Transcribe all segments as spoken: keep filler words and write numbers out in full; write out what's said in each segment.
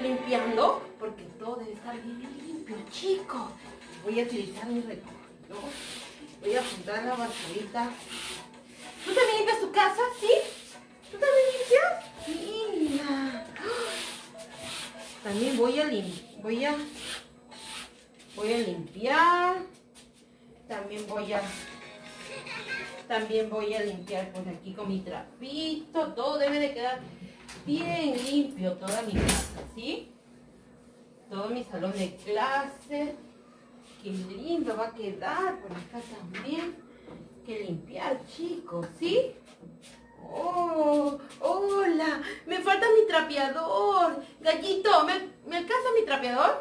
limpiando porque todo debe estar bien limpio, chicos. Voy a utilizar mi recogedor. Voy a juntar la basurita. ¿Tú también limpias tu casa? ¿Sí? ¿Tú también limpias? Mira. También voy a limpiar. Voy a, voy a limpiar. También voy a... También voy a limpiar por aquí con mi trapito. Todo debe de quedar bien limpio, toda mi casa, ¿sí? Todo mi salón de clase. Qué lindo va a quedar por acá también. Que limpiar, chicos, ¿sí? Oh, hola. Me falta mi trapeador. Gallito, ¿me, ¿me alcanza mi trapeador?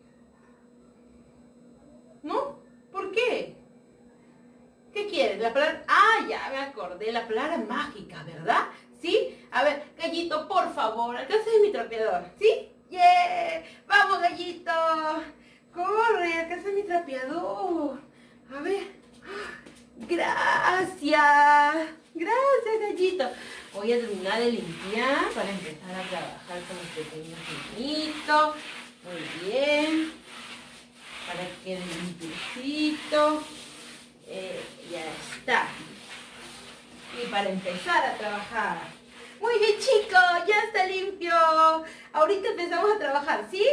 ¿No? ¿Por qué? ¿Qué quieres? La palabra... Ah, ya me acordé. La palabra mágica, ¿verdad? ¿Sí? A ver, Gallito, por favor, alcánzame mi trapeador. ¿Sí? ¡Yeah! ¡Vamos, Gallito! ¡Corre! Alcánzame mi trapeador. A ver. ¡Gracias! ¡Gracias, Gallito! Voy a terminar de limpiar para empezar a trabajar con los pequeños niñitos. Muy bien. Para que quede limpiecito. Eh, ya está. Y para empezar a trabajar. Muy bien, chicos, ya está limpio. Ahorita empezamos a trabajar, ¿sí?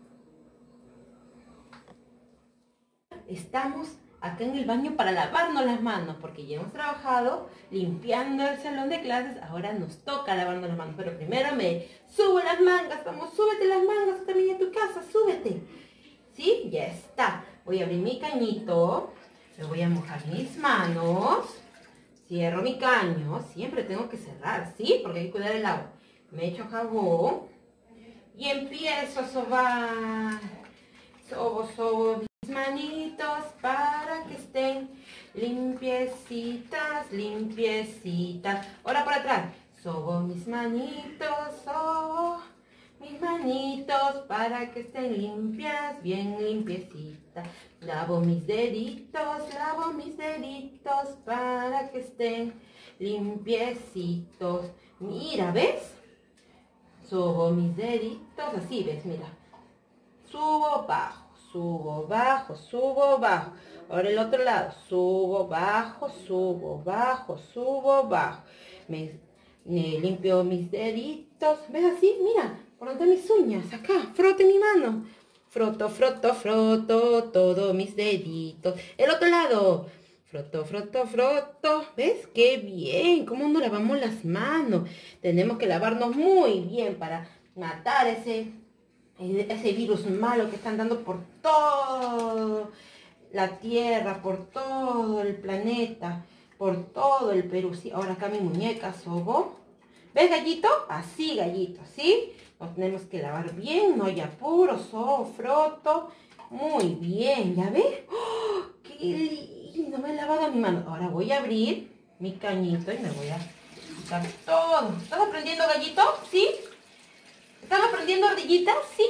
Estamos acá en el baño para lavarnos las manos, porque ya hemos trabajado limpiando el salón de clases. Ahora nos toca lavarnos las manos, pero primero me subo las mangas. Vamos, súbete las mangas también en tu casa, súbete. ¿Sí? Ya está. Voy a abrir mi cañito. Me voy a mojar mis manos. Cierro mi caño. Siempre tengo que cerrar, ¿sí? Porque hay que cuidar el agua. Me echo jabón. Y empiezo a sobar. Sobo, sobo mis manitos para que estén limpiecitas, limpiecitas. Ahora por atrás. Sobo mis manitos, sobo mis manitos para que estén limpias, bien limpiecitas. Lavo mis deditos, lavo mis deditos para que estén limpiecitos. Mira, ¿ves? Subo mis deditos, así, ¿ves? Mira. Subo, bajo, subo, bajo, subo, bajo. Ahora el otro lado. Subo, bajo, subo, bajo, subo, bajo. Me, me limpio mis deditos. ¿Ves así? Mira. Por donde mis uñas, acá, frote mi mano. Froto, froto, froto, todos mis deditos. El otro lado. Froto, froto, froto. ¿Ves? ¡Qué bien! ¿Cómo nos lavamos las manos? Tenemos que lavarnos muy bien para matar ese, ese virus malo que están dando por toda la tierra, por todo el planeta, por todo el Perú. Sí, ahora acá mi muñeca, sobo. ¿Ves, Gallito? Así, Gallito, ¿sí? Nos tenemos que lavar bien, no hay apuro, sobo, froto. Muy bien, ¿ya ves? ¡Oh, qué lindo! Me he lavado mi mano. Ahora voy a abrir mi cañito y me voy a quitar todo. ¿Estás aprendiendo, Gallito? ¿Sí? ¿Están aprendiendo, ardillitas? ¿Sí?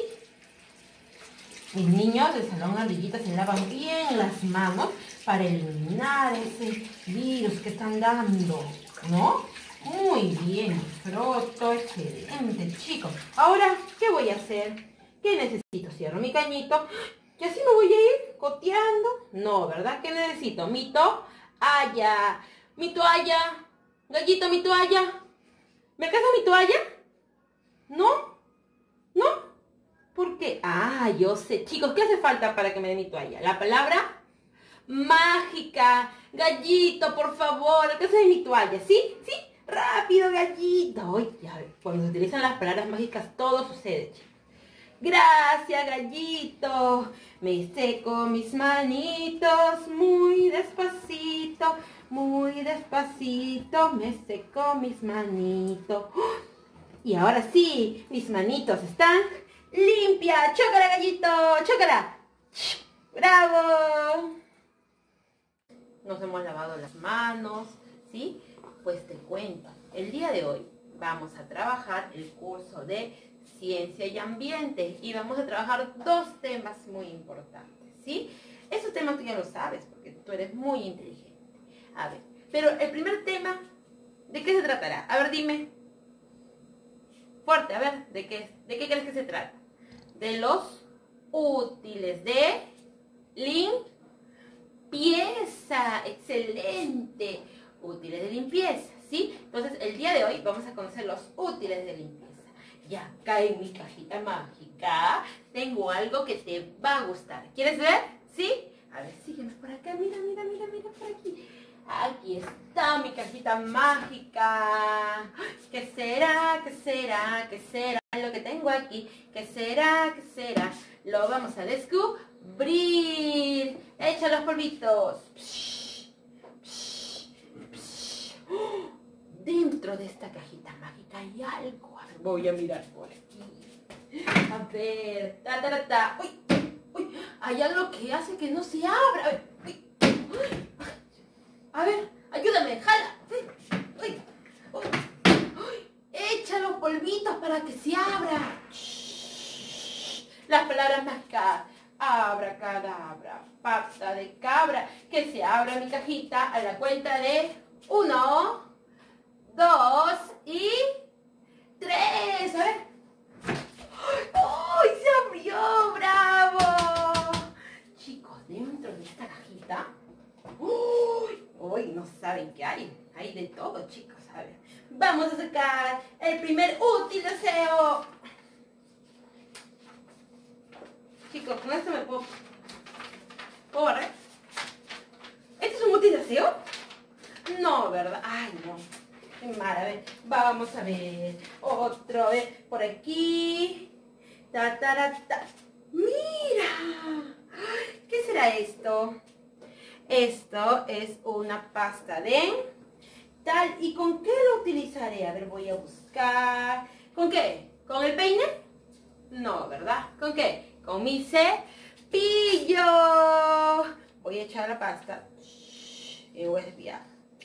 Mis niños del salón ardillitas se lavan bien las manos para eliminar ese virus que están dando, ¿no? Muy bien, froto, excelente, chicos. Ahora, ¿qué voy a hacer? ¿Qué necesito? Cierro mi cañito. ¿Y así me voy a ir coteando? No, ¿verdad? ¿Qué necesito? Mi toalla. Mi toalla. Gallito, mi toalla. ¿Me alcanza mi toalla? ¿No? ¿No? ¿Por qué? Ah, yo sé. Chicos, ¿qué hace falta para que me dé mi toalla? La palabra mágica. Gallito, por favor, alcánzame mi toalla. ¿Sí? ¿Sí? ¡Rápido, Gallito! Ay, ya, cuando se utilizan las palabras mágicas, todo sucede, chicos. Gracias, Gallito. Me seco mis manitos muy despacito, muy despacito. Me seco mis manitos. ¡Oh! Y ahora sí, mis manitos están limpias. ¡Chócala, Gallito! ¡Chócala! ¡Bravo! Nos hemos lavado las manos, ¿sí? Pues te cuento, el día de hoy vamos a trabajar el curso de Ciencia y Ambiente y vamos a trabajar dos temas muy importantes, ¿sí? Esos temas tú ya lo sabes porque tú eres muy inteligente. A ver, pero el primer tema, ¿de qué se tratará? A ver, dime. Fuerte, a ver, ¿de qué, de qué crees que se trata? de los útiles de limpieza. Excelente. Útiles de limpieza, ¿sí? Entonces, el día de hoy vamos a conocer los útiles de limpieza. Y acá en mi cajita mágica tengo algo que te va a gustar. ¿Quieres ver? ¿Sí? A ver, sígueme por acá. Mira, mira, mira, mira por aquí. Aquí está mi cajita mágica. ¿Qué será? ¿Qué será? ¿Qué será lo que tengo aquí? ¿Qué será? ¿Qué será? Lo vamos a descubrir. Echa los polvitos. Psh, psh, psh. ¡Oh! Dentro de esta cajita mágica hay algo. A ver, voy a mirar por aquí. A ver. Ta, ta, ta, ta. Uy, uy. Hay algo que hace que no se abra. A ver. Uy. A ver, ayúdame, jala. Uy, uy, uy. Uy. Echa los polvitos para que se abra. Shh. Las palabras mágicas. Abracadabra, pata de cabra. Que se abra mi cajita a la cuenta de uno, dos y tres. A ver. ¡Uy! ¡Se abrió! ¡Bravo! Chicos, dentro de esta cajita. ¡Uy! Uy, no saben qué hay. Hay de todo, chicos. A ver. Vamos a sacar el primer útil de aseo. Chicos, con esto me puedo... ¿Puedo barrer? ¿Este es un útil de aseo? No, ¿verdad? Ay, no. Qué mal. A ver, vamos a ver. Otro, a ver, por aquí. Ta, ta, ta, ta. ¡Mira! ¿Qué será esto? Esto es una pasta de tal. ¿Y con qué lo utilizaré? A ver, voy a buscar. ¿Con qué? ¿Con el peine? No, ¿verdad? ¿Con qué? Con mi cepillo. Voy a echar la pasta. Y voy a cepillar.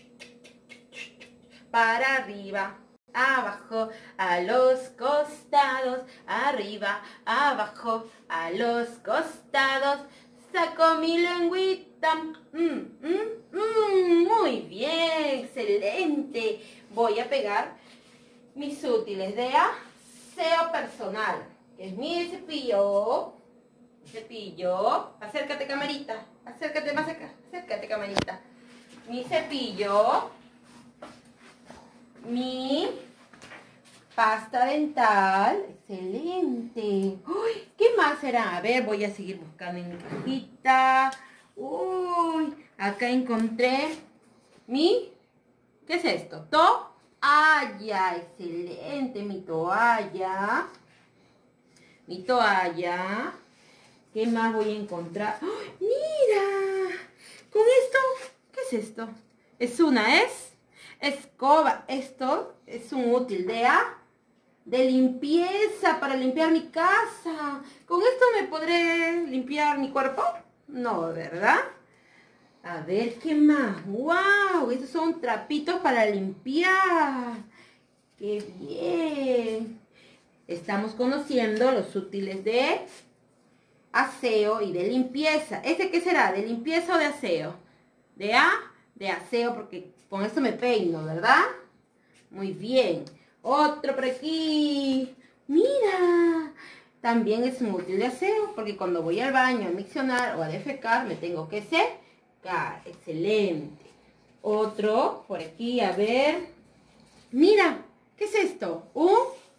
Para arriba, abajo, a los costados. Arriba, abajo, a los costados. Saco mi lengüita. Mm, mm, mm, muy bien, excelente. Voy a pegar mis útiles de aseo personal, que es mi cepillo. Mi cepillo. Acércate, camarita. Acércate más acá. Acércate, camarita. Mi cepillo. Mi pasta dental. Excelente. Uy, ¿qué más será? A ver, voy a seguir buscando en mi cajita. Uy, acá encontré mi... ¿Qué es esto? Toalla. Excelente, mi toalla. Mi toalla. ¿Qué más voy a encontrar? ¡Oh, mira! Con esto, ¿qué es esto? Es una, es escoba. Esto es un útil de a de limpieza para limpiar mi casa. ¿Con esto me podré limpiar mi cuerpo? No, ¿verdad? A ver, ¿qué más? ¡Wow! Estos son trapitos para limpiar. ¡Qué bien! Estamos conociendo los útiles de aseo y de limpieza. ¿Este qué será? ¿De limpieza o de aseo? De A, de aseo, porque con esto me peino, ¿verdad? Muy bien. Otro por aquí. Mira. También es un útil de aseo, porque cuando voy al baño a miccionar o a defecar, me tengo que secar. Excelente. Otro por aquí, a ver. Mira, ¿qué es esto? Un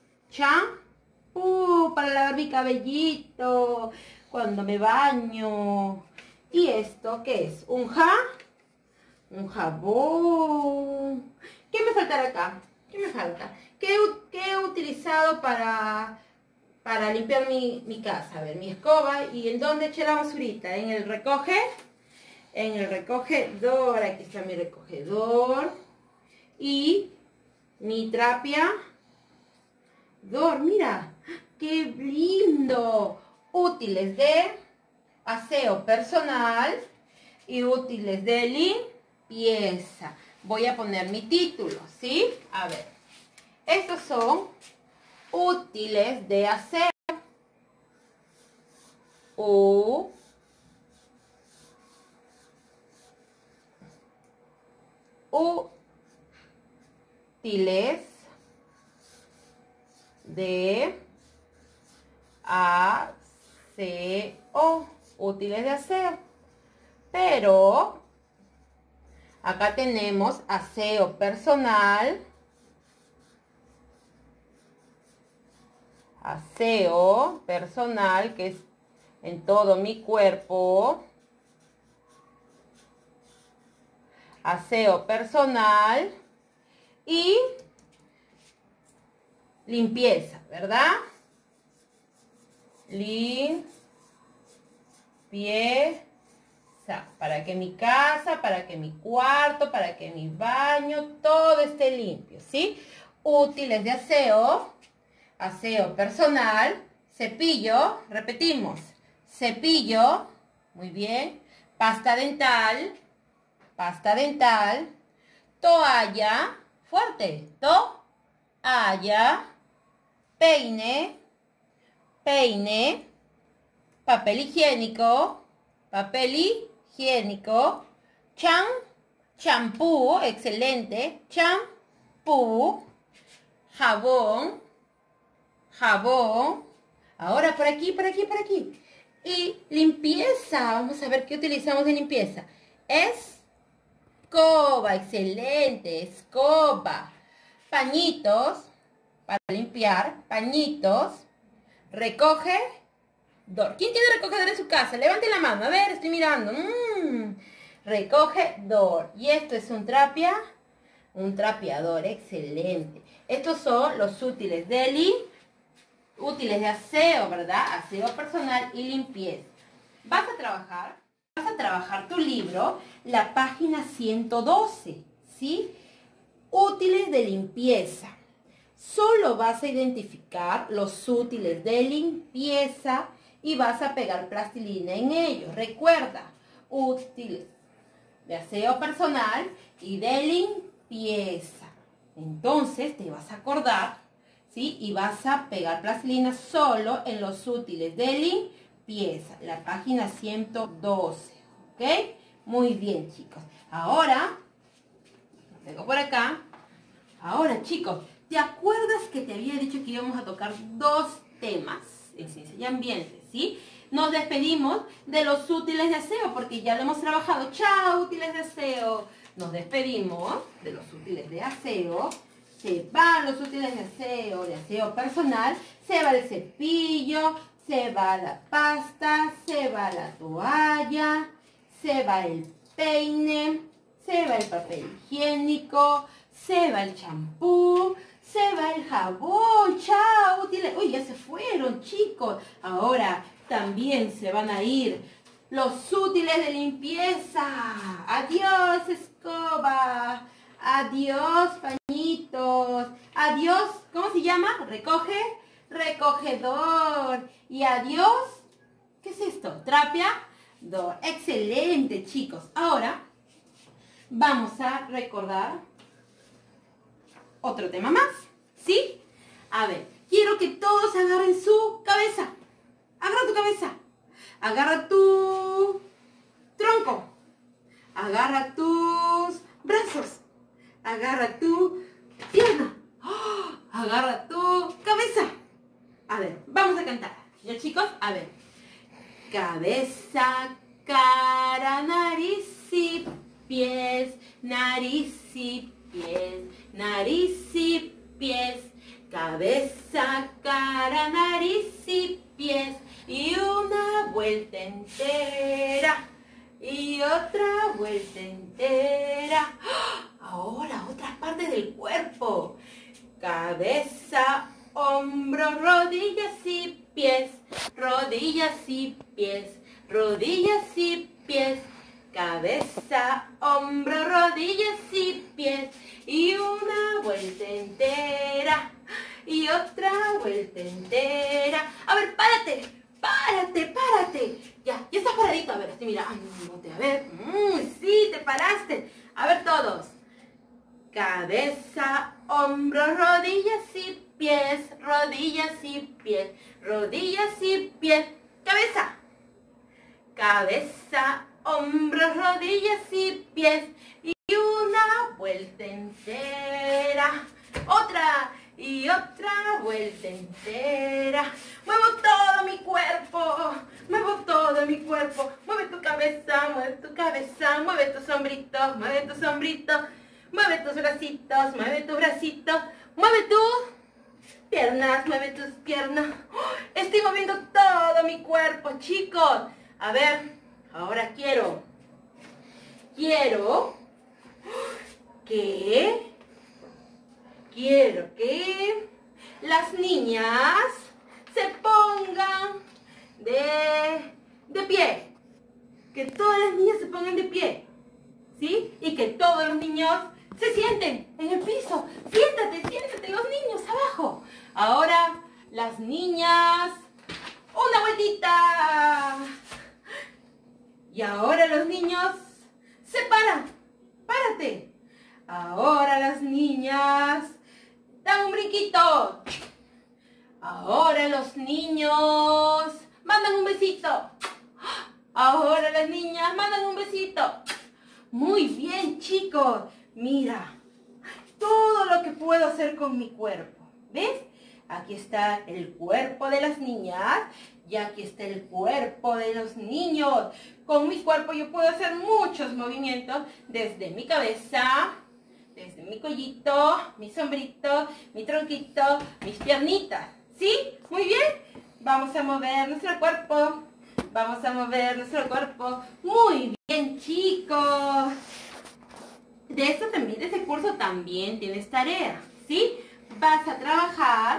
champú para lavar mi cabellito cuando me baño. ¿Y esto qué es? Un ja, un jabón. ¿Qué me faltará acá? ¿Qué me falta? ¿Qué, qué he utilizado para, para limpiar mi, mi casa? A ver, mi escoba. ¿Y en dónde eché la basurita? ¿En el recoge? En el recogedor. Aquí está mi recogedor. Y mi trapia. Dor, mira. ¡Qué lindo! Útiles de aseo personal y útiles de limpieza. Voy a poner mi título, ¿sí? A ver. Estos son útiles de aseo. U. Útiles de aseo, útiles de aseo. Pero acá tenemos aseo personal, aseo personal, que es en todo mi cuerpo, aseo personal y limpieza, ¿verdad? Limpieza, para que mi casa, para que mi cuarto, para que mi baño, todo esté limpio, ¿sí? Útiles de aseo, aseo personal, cepillo, repetimos, cepillo, muy bien, pasta dental, pasta dental, toalla, fuerte, toalla, peine, peine, papel higiénico, papel higiénico, cham, champú, excelente, champú, jabón, jabón, ahora por aquí, por aquí, por aquí, y limpieza, vamos a ver qué utilizamos de limpieza, escoba, excelente, escoba, pañitos, para limpiar, pañitos, recoge, ¿quién tiene recogedor en su casa? Levante la mano, a ver, estoy mirando. Mm. Recogedor. Y esto es un trapia, un trapeador, excelente. Estos son los útiles de li, útiles de aseo, ¿verdad? Aseo personal y limpieza. Vas a trabajar, vas a trabajar tu libro, la página ciento doce, ¿sí? Útiles de limpieza. Solo vas a identificar los útiles de limpieza y vas a pegar plastilina en ellos. Recuerda, útiles de aseo personal y de limpieza. Entonces te vas a acordar, ¿sí? Y vas a pegar plastilina solo en los útiles de limpieza. La página ciento doce, ¿ok? Muy bien, chicos. Ahora, lo pego por acá. Ahora, chicos, ¿te acuerdas que te había dicho que íbamos a tocar dos temas en ciencia y ambiente, sí? Nos despedimos de los útiles de aseo porque ya lo hemos trabajado. ¡Chao, útiles de aseo! Nos despedimos de los útiles de aseo. Se van los útiles de aseo, de aseo personal. Se va el cepillo, se va la pasta, se va la toalla, se va el peine, se va el papel higiénico, se va el champú, se va el jabón. ¡Chao, útiles! ¡Uy, ya se fueron, chicos! Ahora también se van a ir los útiles de limpieza. ¡Adiós, escoba! ¡Adiós, pañitos! ¡Adiós! ¿Cómo se llama? Recoge, recogedor. Y adiós, ¿qué es esto? Trapeador. Excelente, chicos. Ahora vamos a recordar otro tema más, ¿sí? A ver, quiero que todos agarren su cabeza. Agarra tu cabeza. Agarra tu tronco. Agarra tus brazos. Agarra tu pierna. ¡Oh! Agarra tu cabeza. A ver, vamos a cantar. ¿Ya, chicos? A ver. Cabeza, cara, nariz y pies. Nariz y pies. Nariz y pies. Cabeza, cara, nariz y pies. Y una vuelta entera. Y otra vuelta entera. Ahora otras partes del cuerpo. Cabeza, hombros, rodillas y pies. Rodillas y pies. Rodillas y pies. Cabeza, hombros, rodillas y pies. Y una vuelta entera. Y otra vuelta entera. A ver, párate. Párate, párate. Ya, ya estás paradito. A ver, estoy mirándote. A ver. Mm, sí, te paraste. A ver todos. Cabeza, hombros, rodillas y pies. Rodillas y pies. Rodillas y pies. Cabeza. Cabeza, hombros, rodillas y pies. Y una vuelta entera. Otra. Y otra vuelta entera. Muevo todo mueve tu sombrito, mueve tus bracitos, mueve tu bracito, mueve tus piernas, mueve tus piernas. Estoy moviendo todo mi cuerpo, chicos. A ver, ahora quiero, quiero que, quiero que las niñas se pongan de, de pie. Que todas las niñas se pongan de pie, ¿sí? Y que todos los niños se sienten en el piso. Siéntate, siéntate los niños abajo. Ahora las niñas, una vueltita. Y ahora los niños se paran. Párate. Ahora las niñas dan un brinquito. Ahora los niños mandan un besito. Ahora las niñas mandan un besito. Muy bien, chicos. Mira, todo lo que puedo hacer con mi cuerpo. ¿Ves? Aquí está el cuerpo de las niñas y aquí está el cuerpo de los niños. Con mi cuerpo yo puedo hacer muchos movimientos desde mi cabeza, desde mi collito, mi sombrito, mi tronquito, mis piernitas. ¿Sí? Muy bien. Vamos a mover nuestro cuerpo. Vamos a mover nuestro cuerpo. Muy bien, chicos. De esto también, de este curso también tienes tarea, ¿sí? Vas a trabajar,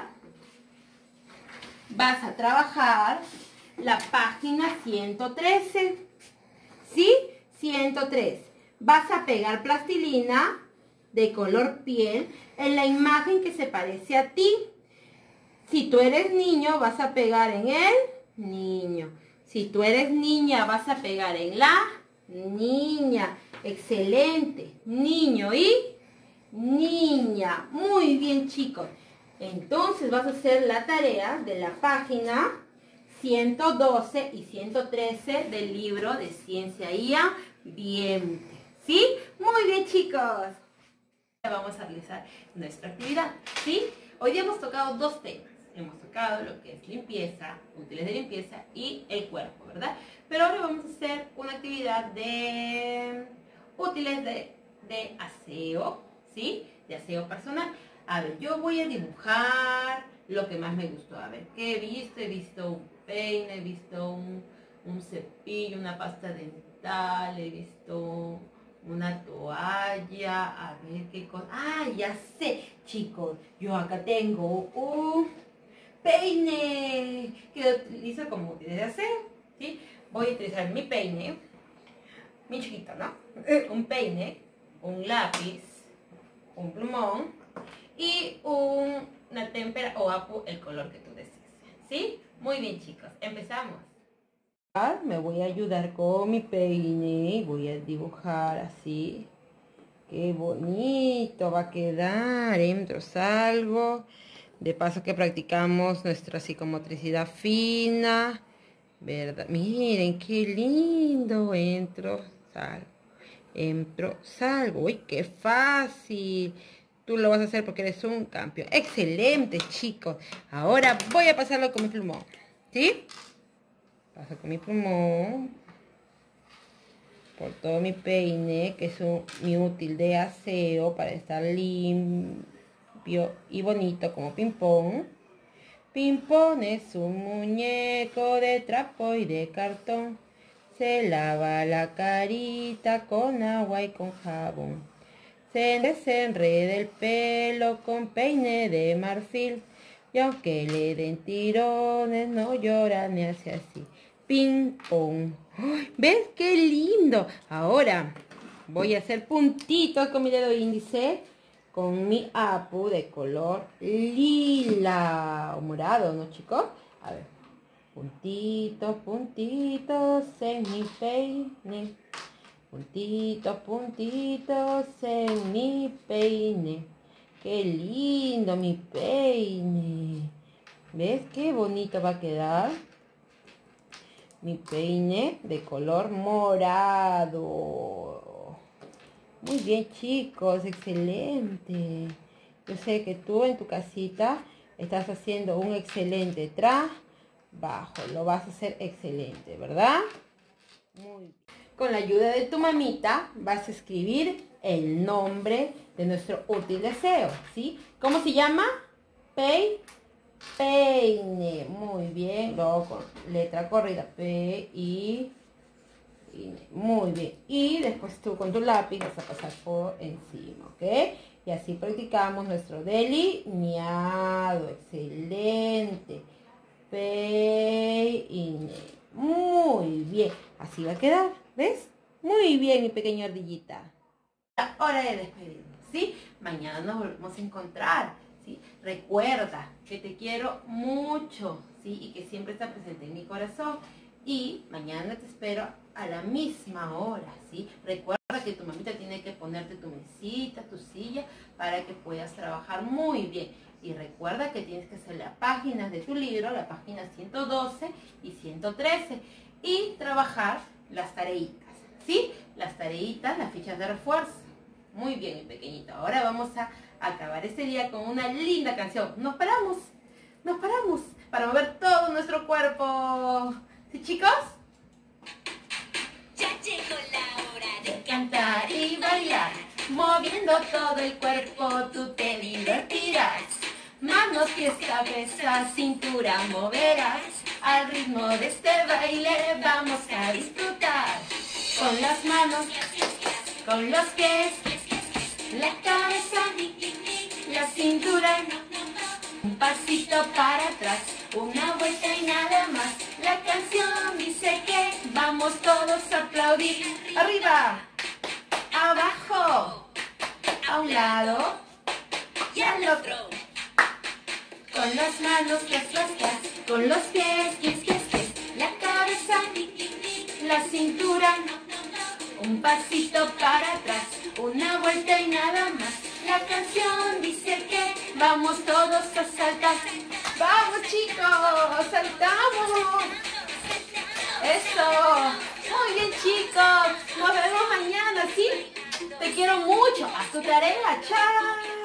vas a trabajar la página ciento trece, ¿sí? ciento tres. Vas a pegar plastilina de color piel en la imagen que se parece a ti. Si tú eres niño, vas a pegar en el niño. Si tú eres niña, vas a pegar en la niña. Excelente. Niño y niña. Muy bien, chicos. Entonces vas a hacer la tarea de la página ciento doce y ciento trece del libro de Ciencia y Ambiente. ¿Sí? Muy bien, chicos. Vamos a realizar nuestra actividad. ¿Sí? Hoy día hemos tocado dos temas. Hemos tocado lo que es limpieza, útiles de limpieza y el cuerpo, ¿verdad? Pero ahora vamos a hacer una actividad de útiles de, de aseo, ¿sí? De aseo personal. A ver, yo voy a dibujar lo que más me gustó. A ver, ¿qué he visto? He visto un peine, he visto un, un cepillo, una pasta dental, he visto una toalla. A ver qué cosa. Ah, ya sé, chicos. Yo acá tengo un peine que utilizo como útiles de aseo, ¿sí? Voy a utilizar mi peine, mi chiquito, ¿no? Un peine, un lápiz, un plumón y un, una témpera o apu, el color que tú desees, ¿sí? Muy bien, chicos, empezamos. Me voy a ayudar con mi peine y voy a dibujar así. Qué bonito va a quedar. Entro, salgo. De paso que practicamos nuestra psicomotricidad fina, ¿verdad? Miren, qué lindo. Entro, salgo, entro, salgo. Uy, qué fácil. Tú lo vas a hacer porque eres un campeón. Excelente, chicos. Ahora voy a pasarlo con mi plumón, ¿sí? Paso con mi plumón por todo mi peine, que es un, mi útil de aseo para estar limpio y bonito como Pimpón. Pimpón es un muñeco de trapo y de cartón. Se lava la carita con agua y con jabón. Se desenreda el pelo con peine de marfil. Y aunque le den tirones, no llora ni hace así. Pimpón. ¿Ves qué lindo? Ahora voy a hacer puntitos con mi dedo índice, con mi apu de color lila o morado, ¿no, chicos? A ver, puntitos, puntitos en mi peine, puntitos, puntitos en mi peine. ¡Qué lindo mi peine! ¿Ves qué bonito va a quedar? Mi peine de color morado. Muy bien, chicos, excelente. Yo sé que tú en tu casita estás haciendo un excelente trabajo. Lo vas a hacer excelente, ¿verdad? Muy bien. con la ayuda de tu mamita, vas a escribir el nombre de nuestro útil deseo, ¿sí? ¿Cómo se llama? Pei, peine. Muy bien. Luego con letra corrida. P, I, I. Muy bien. Y después tú con tu lápiz vas a pasar por encima, ¿ok? Y así practicamos nuestro delineado. Excelente. Peine. Muy bien. Así va a quedar. ¿Ves? Muy bien, mi pequeña ardillita. Hora de despedirnos, ¿sí? Mañana nos volvemos a encontrar, ¿sí? Recuerda que te quiero mucho, ¿sí? Y que siempre está presente en mi corazón. Y mañana te espero a la misma hora, ¿sí? Recuerda que tu mamita tiene que ponerte tu mesita, tu silla, para que puedas trabajar muy bien. Y recuerda que tienes que hacer las páginas de tu libro, la página ciento doce y ciento trece. Y trabajar las tareitas, ¿sí? Las tareitas, las fichas de refuerzo. Muy bien, mi pequeñito. Ahora vamos a acabar este día con una linda canción. Nos paramos, nos paramos para mover todo nuestro cuerpo. ¿Sí, chicos? Ya llegó la hora de Cantar y bailar, moviendo todo el cuerpo, tú te divertirás. Manos, pies, cabeza, cintura moverás. Al ritmo de este baile vamos a disfrutar. Con las manos, con los pies, la cabeza, la cintura. Un pasito para atrás, una vuelta y nada más. La canción dice que vamos todos a aplaudir. Arriba, abajo, a un lado y al otro. Con las manos, las rascas, con los pies, pies, pies, pies, la cabeza, la cintura, un pasito para atrás, una vuelta y nada más. La canción dice que vamos todos a saltar. ¡Vamos, chicos! ¡Saltamos! ¡Eso! Muy bien, chicos. Nos vemos mañana, ¿sí? Te quiero mucho. Haz tu tarea. ¡Chao!